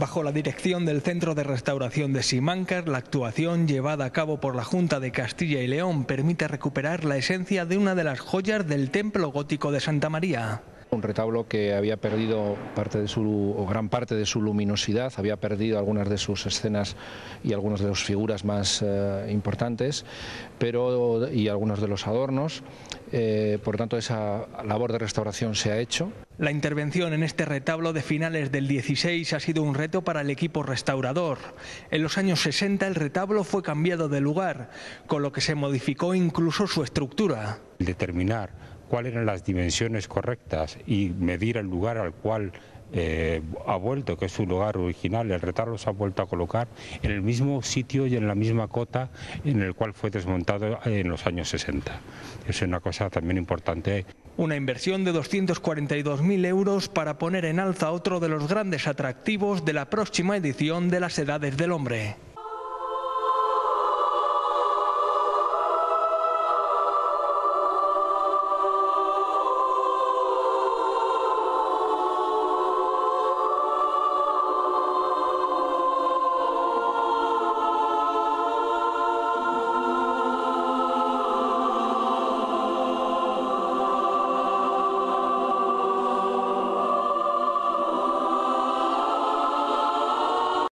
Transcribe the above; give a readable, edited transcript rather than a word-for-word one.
Bajo la dirección del Centro de Restauración de Simancas, la actuación llevada a cabo por la Junta de Castilla y León permite recuperar la esencia de una de las joyas del templo gótico de Santa María. Un retablo que había perdido gran parte de su luminosidad, había perdido algunas de sus escenas y algunas de sus figuras más importantes, y algunos de los adornos. Por tanto, esa labor de restauración se ha hecho. La intervención en este retablo de finales del 16 ha sido un reto para el equipo restaurador. En los años 60 el retablo fue cambiado de lugar, con lo que se modificó incluso su estructura. Determinar cuáles eran las dimensiones correctas y medir el lugar al cual ha vuelto, que es su lugar original. El retablo se ha vuelto a colocar en el mismo sitio y en la misma cota en el cual fue desmontado en los años 60. Es una cosa también importante. Una inversión de 242.000 euros para poner en alza otro de los grandes atractivos de la próxima edición de las Edades del Hombre.